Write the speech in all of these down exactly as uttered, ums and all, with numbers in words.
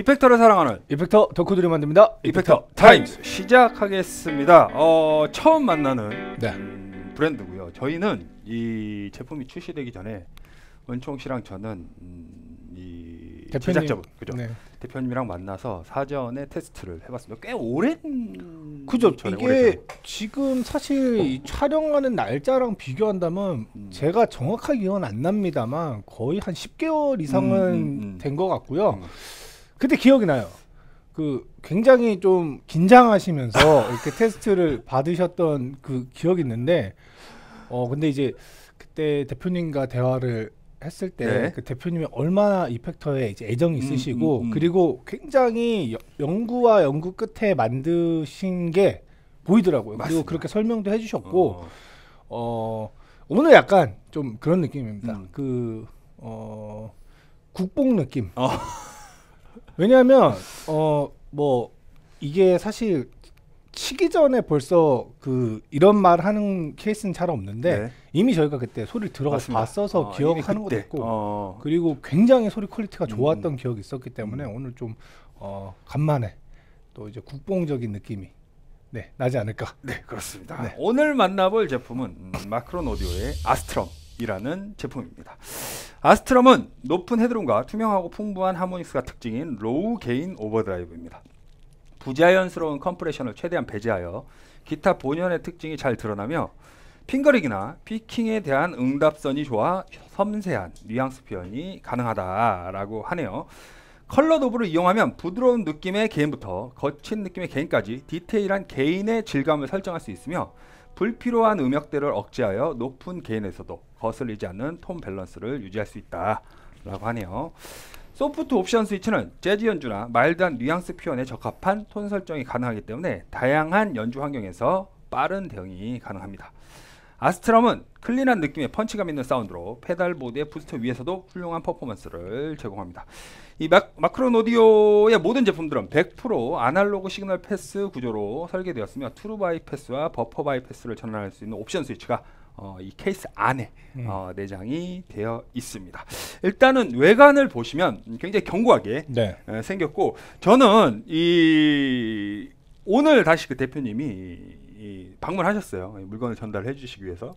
이펙터를 사랑하는 이펙터 덕후들이 만듭니다. 이펙터, 이펙터 타임스 시작하겠습니다. 어, 처음 만나는 네. 음, 브랜드고요. 저희는 이 제품이 출시되기 전에 은총 씨랑 저는 음, 이 대표님, 제작자분, 그죠? 네. 대표님이랑 만나서 사전에 테스트를 해봤습니다. 꽤 오랜 그죠. 이게 오래전. 지금 사실 이 촬영하는 날짜랑 비교한다면 음. 제가 정확하게 기억은 안 납니다만 거의 한 십 개월 이상은 음, 음, 음. 된 것 같고요. 음. 그때 기억이 나요. 그 굉장히 좀 긴장하시면서 이렇게 테스트를 받으셨던 그 기억이 있는데, 어 근데 이제 그때 대표님과 대화를 했을 때 네. 그 대표님이 얼마나 이펙터에 이제 애정이 있으시고 음, 음, 음. 그리고 굉장히 여, 연구와 연구 끝에 만드신 게 보이더라고요. 맞습니다. 그리고 그렇게 설명도 해주셨고 어. 어 오늘 약간 좀 그런 느낌입니다. 음. 그 어 국뽕 느낌. 어. 왜냐하면 어 뭐 이게 사실 치기 전에 벌써 그 이런 말 하는 케이스는 잘 없는데 네. 이미 저희가 그때 소리 들어가서 봤어서 어, 기억하는 것도 있고 어. 그리고 굉장히 소리 퀄리티가 좋았던 음. 기억이 있었기 때문에 음. 오늘 좀 어, 간만에 또 이제 국뽕적인 느낌이 네 나지 않을까. 네 그렇습니다. 네. 오늘 만나볼 제품은 음, 마크론 오디오의 아스트럼 이라는 제품입니다. 아스트럼은 높은 헤드룸과 투명하고 풍부한 하모닉스가 특징인 로우 게인 오버드라이브입니다. 부자연스러운 컴프레션을 최대한 배제하여 기타 본연의 특징이 잘 드러나며 핑거링이나 피킹에 대한 응답선이 좋아 섬세한 뉘앙스 표현이 가능하다라고 하네요. 컬러 노브를 이용하면 부드러운 느낌의 게인부터 거친 느낌의 게인까지 디테일한 게인의 질감을 설정할 수 있으며 불필요한 음역대를 억제하여 높은 게인에서도 거슬리지 않는 톤 밸런스를 유지할 수 있다 라고 하네요. 소프트 옵션 스위치는 재즈 연주나 마일드한 뉘앙스 표현에 적합한 톤 설정이 가능하기 때문에 다양한 연주 환경에서 빠른 대응이 가능합니다. 아스트럼은 클린한 느낌의 펀치감 있는 사운드로 페달보드의 부스터 위에서도 훌륭한 퍼포먼스를 제공합니다. 이 마, 마크론 오디오의 모든 제품들은 백 퍼센트 아날로그 시그널 패스 구조로 설계되었으며 트루 바이패스와 버퍼 바이패스를 전환할 수 있는 옵션 스위치가 어, 이 케이스 안에 음. 어, 내장이 되어 있습니다. 일단은 외관을 보시면 굉장히 견고하게 네. 에, 생겼고 저는 이 오늘 다시 그 대표님이 이 방문하셨어요. 물건을 전달해 주시기 위해서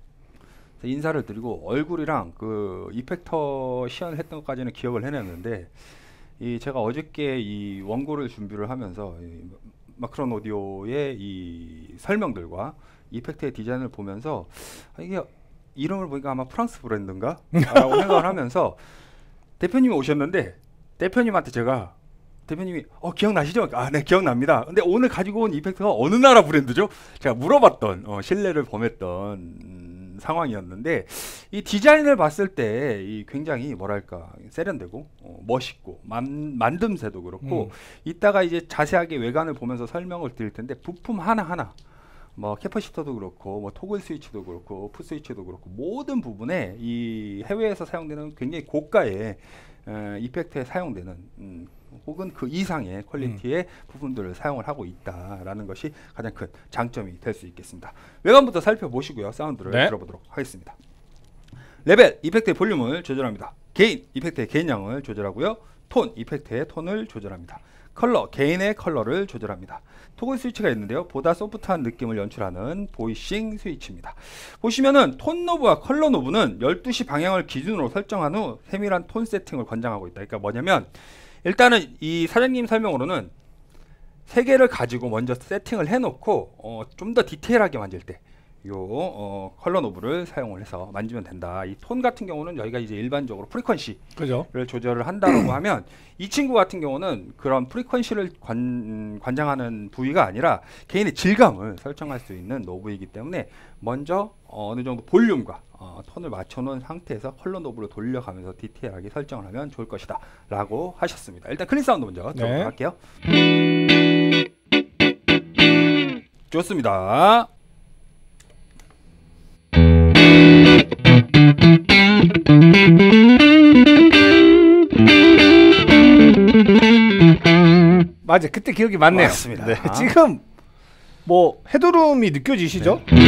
인사를 드리고 얼굴이랑 그 이펙터 시연을 했던 것까지는 기억을 해냈는데 이 제가 어저께 이 원고를 준비를 하면서 이 마크론 오디오의 이 설명들과 이펙트의 디자인을 보면서 아 이게 이름을 보니까 아마 프랑스 브랜드인가? 라고 생각을 하면서 대표님이 오셨는데 대표님한테 제가 대표님이 어 기억나시죠? 아 네 기억납니다. 근데 오늘 가지고 온 이펙트가 어느 나라 브랜드죠? 제가 물어봤던 어, 신뢰를 범했던 음, 상황이었는데 이 디자인을 봤을 때 이 굉장히 뭐랄까 세련되고 어, 멋있고 만, 만듦새도 그렇고 음. 이따가 이제 자세하게 외관을 보면서 설명을 드릴 텐데 부품 하나하나 뭐 캐퍼시터도 그렇고 뭐 토글 스위치도 그렇고 풋 스위치도 그렇고 모든 부분에 이 해외에서 사용되는 굉장히 고가의 에, 이펙트에 사용되는 음, 혹은 그 이상의 퀄리티의 음. 부분들을 사용을 하고 있다라는 것이 가장 큰 장점이 될 수 있겠습니다. 외관부터 살펴보시고요. 사운드를 네. 들어보도록 하겠습니다. 레벨, 이펙트의 볼륨을 조절합니다. 게인, 이펙트의 게인량을 조절하고요. 톤, 이펙트의 톤을 조절합니다. 컬러, 게인의 컬러를 조절합니다. 토글 스위치가 있는데요. 보다 소프트한 느낌을 연출하는 보이싱 스위치입니다. 보시면은 톤 노브와 컬러 노브는 열두 시 방향을 기준으로 설정한 후 세밀한 톤 세팅을 권장하고 있다. 그러니까 뭐냐면 일단은 이 사장님 설명으로는 세 개를 가지고 먼저 세팅을 해놓고 어, 좀 더 디테일하게 만질 때 요 어, 컬러 노브를 사용을 해서 만지면 된다. 이 톤 같은 경우는 저희가 이제 일반적으로 프리퀀시를 그죠? 조절을 한다고 하면 이 친구 같은 경우는 그런 프리퀀시를 관, 관장하는 부위가 아니라 개인의 질감을 설정할 수 있는 노브이기 때문에 먼저 어, 어느 정도 볼륨과 어, 톤을 맞춰놓은 상태에서 컬러 노브를 돌려가면서 디테일하게 설정을 하면 좋을 것이다 라고 하셨습니다. 일단 클린 사운드 먼저 들어보도록 네. 할게요. 좋습니다. 맞아, 그때 기억이 많네요. 맞습니다. 네. 지금 뭐 헤드룸이 느껴지시죠? 네.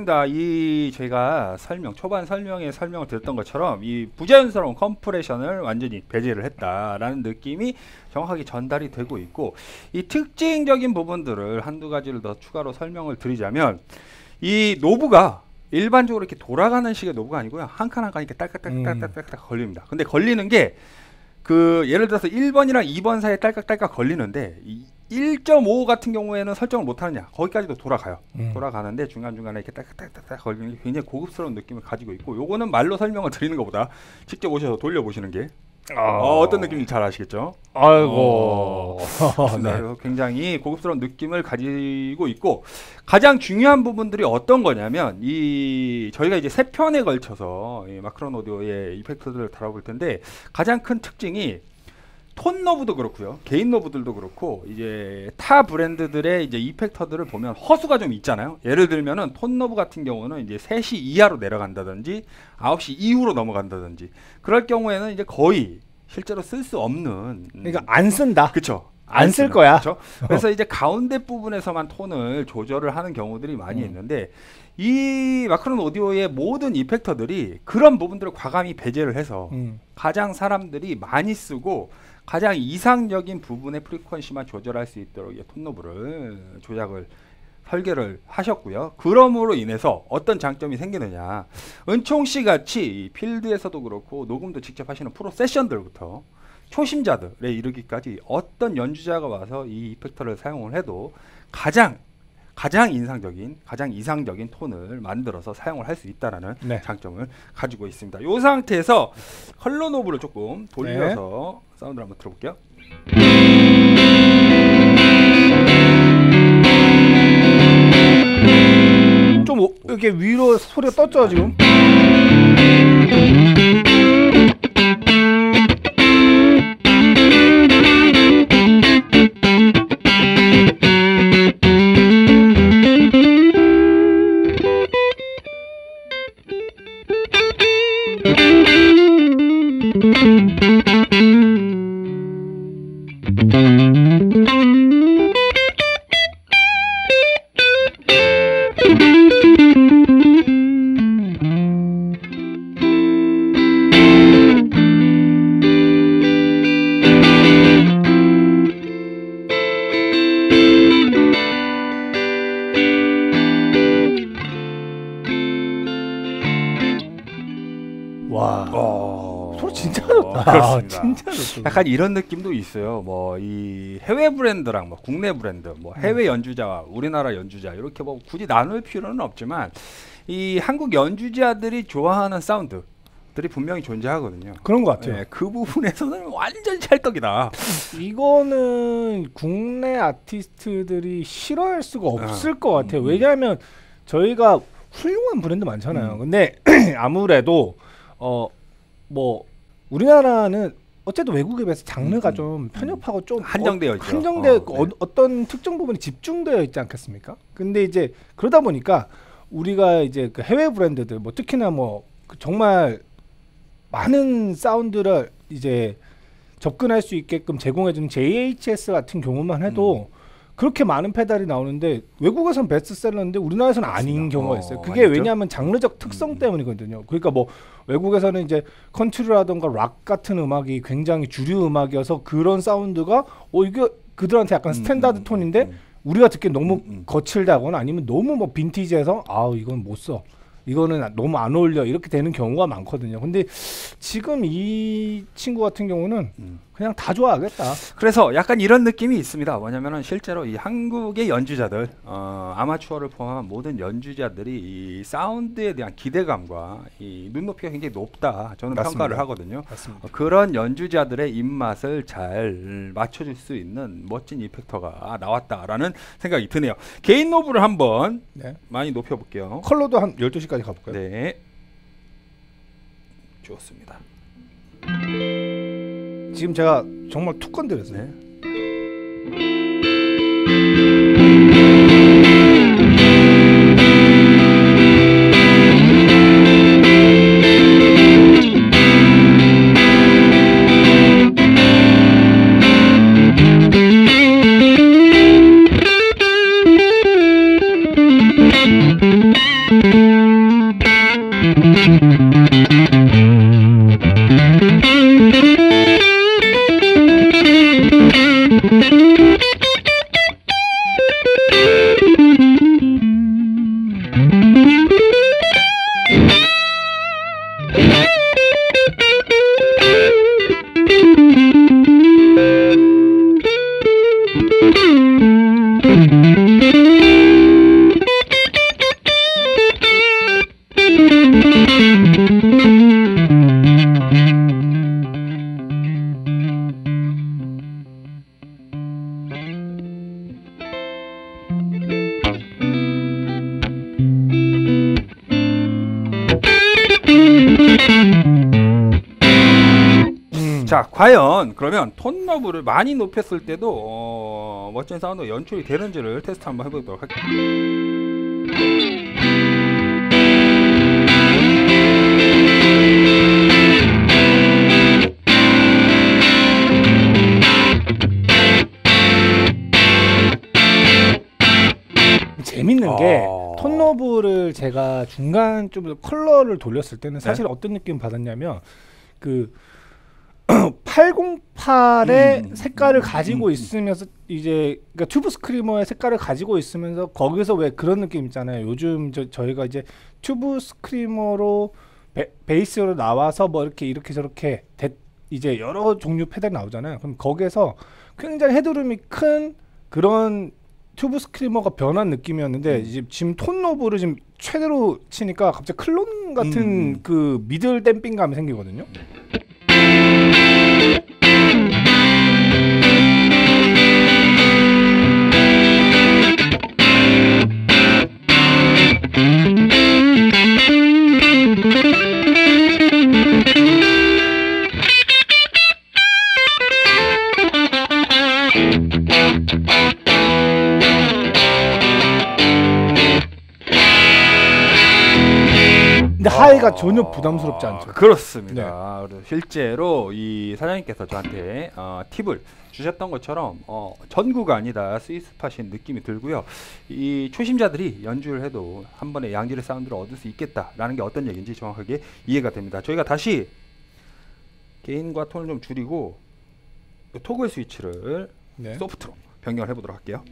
그렇습니다. 이 제가 설명 초반 설명에 설명을 드렸던 것처럼 이 부자연스러운 컴프레션을 완전히 배제를 했다라는 느낌이 정확하게 전달이 되고 있고, 이 특징적인 부분들을 한두 가지를 더 추가로 설명을 드리자면, 이 노브가 일반적으로 이렇게 돌아가는 식의 노브가 아니고요, 한 칸 한 칸 이렇게 딸깍딸깍딸깍딸깍 음. 걸립니다. 근데 걸리는 게 그 예를 들어서 일 번이랑 이 번 사이에 딸깍딸깍 걸리는데, 이 일 점 오 같은 경우에는 설정을 못하느냐, 거기까지도 돌아가요. 음. 돌아가는데 중간중간에 이렇게 딸깍딸깍 걸리는 게 굉장히 고급스러운 느낌을 가지고 있고, 요거는 말로 설명을 드리는 것보다 직접 오셔서 돌려보시는 게 어, 어, 어떤 느낌인지 잘 아시겠죠? 아이고. 어, 네. 굉장히 고급스러운 느낌을 가지고 있고, 가장 중요한 부분들이 어떤 거냐면, 이 저희가 이제 세 편에 걸쳐서 이 마크론 오디오의 이펙터들을 다뤄볼 텐데, 가장 큰 특징이 톤 너브도 그렇고요, 개인 너브들도 그렇고, 이제 타 브랜드들의 이제 이펙터들을 보면 허수가 좀 있잖아요. 예를 들면은 톤 너브 같은 경우는 이제 세 시 이하로 내려간다든지 아홉 시 이후로 넘어간다든지, 그럴 경우에는 이제 거의 실제로 쓸 수 없는, 그러니까 안 쓴다. 그쵸, 안 쓸 거야. 그쵸? 그래서 이제 가운데 부분에서만 톤을 조절을 하는 경우들이 많이 음. 있는데, 이 마크론 오디오의 모든 이펙터들이 그런 부분들을 과감히 배제를 해서 음. 가장 사람들이 많이 쓰고 가장 이상적인 부분의 프리퀀시만 조절할 수 있도록 톤 노브를 조작을 설계를 하셨고요. 그럼으로 인해서 어떤 장점이 생기느냐, 은총씨 같이 필드에서도 그렇고 녹음도 직접 하시는 프로 세션들부터 초심자들에 이르기까지 어떤 연주자가 와서 이 이펙터를 사용을 해도 가장 가장 인상적인, 가장 이상적인 톤을 만들어서 사용을 할 수 있다라는 네. 장점을 가지고 있습니다. 이 상태에서 컬러 노브를 조금 돌려서 네. 사운드를 한번 들어볼게요. 좀 오, 이렇게 위로 소리가 떴죠 지금? 와, 어... 소리 진짜 좋다. 아, 진짜 좋다. 약간 이런 느낌도 있어요. 뭐 이 해외 브랜드랑 뭐 국내 브랜드, 뭐 해외 연주자와 우리나라 연주자, 이렇게 뭐 굳이 나눌 필요는 없지만, 이 한국 연주자들이 좋아하는 사운드들이 분명히 존재하거든요. 그런 것 같아요. 네, 그 부분에서는 완전 찰떡이다. 이거는 국내 아티스트들이 싫어할 수가 없을 어. 것 같아요. 음. 왜냐하면 저희가 훌륭한 브랜드 많잖아요. 음. 근데 아무래도 어 뭐 우리나라는 어쨌든 외국에 비해서 장르가 음, 좀 편협하고 좀 한정되어 어, 있죠. 한정되어 있고 어, 네. 어떤 특정 부분이 집중되어 있지 않겠습니까? 근데 이제 그러다 보니까 우리가 이제 그 해외 브랜드들, 뭐 특히나 뭐 정말 많은 사운드를 이제 접근할 수 있게끔 제공해주는 제이에이치에스 같은 경우만 해도 음. 그렇게 많은 페달이 나오는데 외국에서는 베스트셀러인데 우리나라에서는 아닌 경우가 있어요. 그게 어, 왜냐하면 장르적 특성 음. 때문이거든요. 그러니까 뭐 외국에서는 이제 컨트리라던가 락 같은 음악이 굉장히 주류 음악이어서 그런 사운드가 어 이게 그들한테 약간 스탠다드 음, 톤인데 음, 우리가 듣기에 너무 음, 음. 거칠다거나 아니면 너무 뭐 빈티지해서 아우 이건 못 써, 이거는 너무 안 어울려, 이렇게 되는 경우가 많거든요. 근데 지금 이 친구 같은 경우는 음. 그냥 다 좋아하겠다. 그래서 약간 이런 느낌이 있습니다. 뭐냐면은 실제로 이 한국의 연주자들, 어, 아마추어를 포함한 모든 연주자들이 이 사운드에 대한 기대감과 이 눈높이가 굉장히 높다, 저는 맞습니다. 평가를 하거든요. 어, 그런 연주자들의 입맛을 잘 맞춰줄 수 있는 멋진 이펙터가 나왔다라는 생각이 드네요. 개인 노브를 한번 네. 많이 높여볼게요. 컬러도 한 열두 시까지 가볼까요? 네, 좋습니다. 지금 제가 정말 툭 건드렸어요. 네. 자, 과연 그러면 톤 너브를 많이 높였을 때도 어, 멋진 사운드 연출이 되는지를 테스트 한번 해보도록 할게요. 재밌는 게 톤 너브를 제가 중간 좀 컬러를 돌렸을 때는 사실 네? 어떤 느낌 받았냐면 그 팔공팔의 음, 색깔을 음, 가지고 음, 있으면서 이제 그러니까 튜브 스크리머의 색깔을 가지고 있으면서 거기서 왜 그런 느낌 있잖아요. 요즘 저, 저희가 이제 튜브 스크리머로 베, 베이스로 나와서 뭐 이렇게 이렇게 저렇게 대, 이제 여러 종류 페달이 나오잖아요. 그럼 거기에서 굉장히 헤드룸이 큰 그런 튜브 스크리머가 변한 느낌이었는데 음. 이제 지금 톤 노브를 지금 최대로 치니까 갑자기 클론 같은 음. 그 미들 댐핑감이 생기거든요. 근데 하이가 전혀 부담스럽지 않죠. 그렇습니다. 네. 실제로 이 사장님께서 저한테 어, 팁을 주셨던 것처럼 어, 전구가 아니다 스위스팟인 느낌이 들고요. 이 초심자들이 연주를 해도 한 번에 양질의 사운드를 얻을 수 있겠다라는 게 어떤 얘기인지 정확하게 이해가 됩니다. 저희가 다시 게인과 톤을 좀 줄이고 토글 스위치를 네. 소프트로 변경을 해보도록 할게요.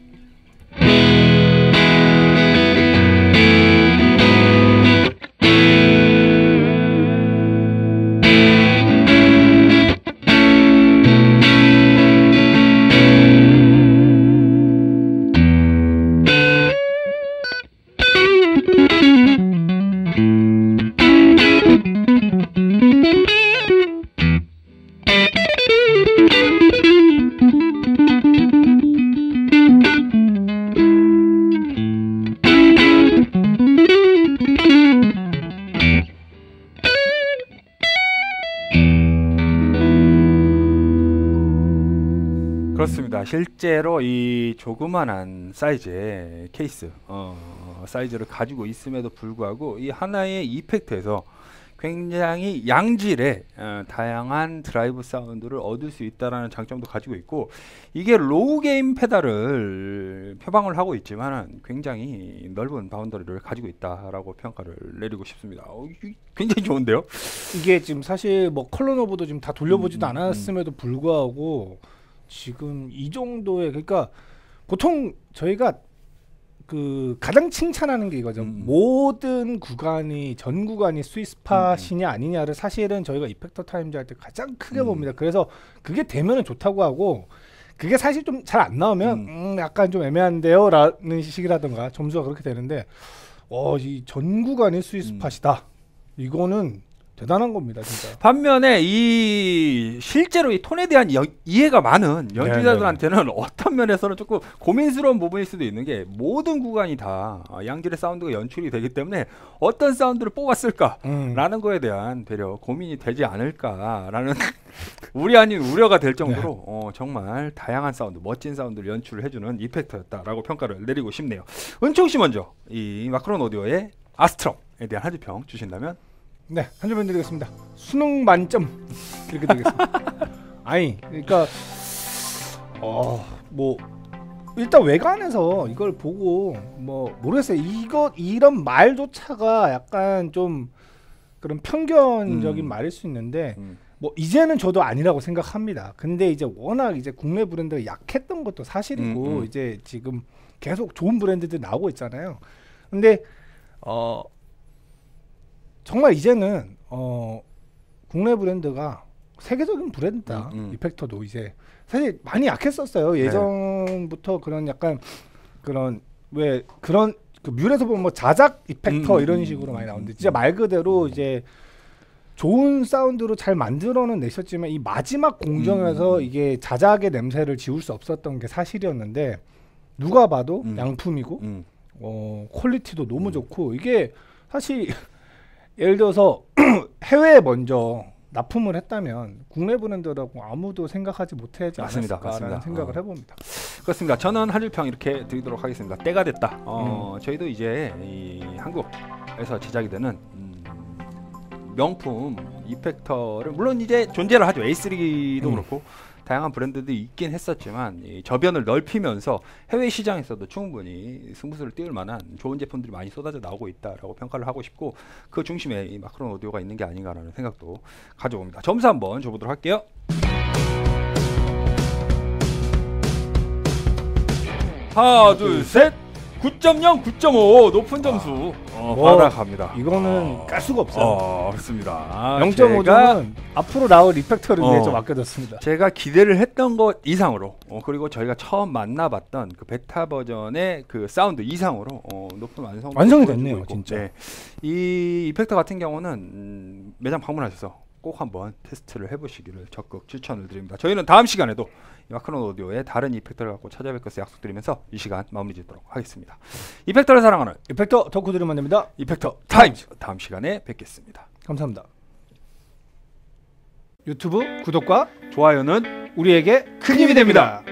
그렇습니다. 실제로 이 조그만한 사이즈의 케이스 어, 사이즈를 가지고 있음에도 불구하고 이 하나의 이펙트에서 굉장히 양질의 어, 다양한 드라이브 사운드를 얻을 수 있다는 장점도 가지고 있고, 이게 로우 게인 페달을 표방을 하고 있지만 굉장히 넓은 바운더리를 가지고 있다라고 평가를 내리고 싶습니다. 어, 굉장히 좋은데요? 이게 지금 사실 뭐 컬러 노브도 지금 다 돌려보지도 음, 않았음에도 음. 불구하고 지금 이 정도의, 그러니까 보통 저희가 그 가장 칭찬하는 게 이거죠. 음. 모든 구간이 전 구간이 스위스팟이냐 음. 아니냐를 사실은 저희가 이펙터 타임즈 할 때 가장 크게 음. 봅니다. 그래서 그게 되면은 좋다고 하고, 그게 사실 좀 잘 안 나오면 음. 음, 약간 좀 애매한데요 라는 식이라던가 점수가 그렇게 되는데, 어, 이 전 구간이 스위스팟이다. 음. 이거는 대단한 겁니다, 진짜. 반면에 이 실제로 이 톤에 대한 여, 이해가 많은 연주자들한테는 네네. 어떤 면에서는 조금 고민스러운 부분일 수도 있는 게, 모든 구간이 다 양질의 사운드가 연출이 되기 때문에 어떤 사운드를 뽑았을까라는 음. 거에 대한 되려 고민이 되지 않을까라는 우리 아닌 우려가 될 정도로 네. 어, 정말 다양한 사운드, 멋진 사운드를 연출을 해주는 이펙터였다라고 평가를 내리고 싶네요. 은총 씨 먼저 이 마크론 오디오의 아스트럼에 대한 한 줄 평 주신다면? 네, 한 줄만 드리겠습니다. 수능 만점 이렇게 드리겠습니다. 아니, 그러니까 어, 뭐 일단 외관에서 이걸 보고 뭐 모르겠어요. 이거 이런 말조차가 약간 좀 그런 편견적인 음. 말일 수 있는데 음. 뭐 이제는 저도 아니라고 생각합니다. 근데 이제 워낙 이제 국내 브랜드가 약했던 것도 사실이고 음, 음. 이제 지금 계속 좋은 브랜드들 나오고 있잖아요. 근데 어. 정말 이제는 어, 국내 브랜드가 세계적인 브랜드다. 음, 음. 이펙터도 이제 사실 많이 약했었어요. 예전부터 네. 그런 약간 그런 왜 그런 그 뮬에서 보면 뭐 자작 이펙터 음, 이런 식으로 음, 많이 나오는데 진짜 말 그대로 이제 좋은 사운드로 잘 만들어는 내셨지만 이 마지막 공정에서 음, 이게 자작의 냄새를 지울 수 없었던 게 사실이었는데, 누가 봐도 음, 양품이고 음. 어, 퀄리티도 너무 음. 좋고, 이게 사실 예를 들어서 해외에 먼저 납품을 했다면 국내 브랜드라고 아무도 생각하지 못하지 맞습니다. 않았을까라는 맞습니다. 생각을 어. 해봅니다. 그렇습니다. 저는 한 줄 평 이렇게 드리도록 하겠습니다. 때가 됐다. 어, 음. 저희도 이제 이 한국에서 제작이 되는 음, 명품 이펙터를 물론 이제 존재를 하죠. 에이 쓰리도 음. 그렇고 다양한 브랜드들이 있긴 했었지만 이 저변을 넓히면서 해외 시장에서도 충분히 승부수를 띄울 만한 좋은 제품들이 많이 쏟아져 나오고 있다라고 평가를 하고 싶고 그 중심에 이 마크론 오디오가 있는 게 아닌가라는 생각도 가져옵니다. 점수 한번 줘보도록 할게요. 하나 둘 셋 구 점 영 구 점 오 높은 점수 아, 어, 뭐, 받아갑니다. 이거는 어, 깔 수가 없어요. 어, 그렇습니다. 영 점 오 점은 앞으로 나올 이펙터를 위해 좀 아껴뒀습니다. 제가 기대를 했던 것 이상으로 어, 그리고 저희가 처음 만나봤던 그 베타 버전의 그 사운드 이상으로 어, 높은 완성 완성이 됐네요. 있고. 진짜. 네. 이 이펙터 같은 경우는 음, 매장 방문하셔서 꼭 한번 테스트를 해보시기를 적극 추천을 드립니다. 저희는 다음 시간에도 마크론 오디오의 다른 이펙터를 갖고 찾아뵐 것을 약속드리면서 이 시간 마무리 짓도록 하겠습니다. 이펙터를 사랑하는 이펙터 덕후들이 만듭니다. 이펙터 타임즈 다음 시간에 뵙겠습니다. 감사합니다. 유튜브 구독과 좋아요는 우리에게 큰 힘이 됩니다.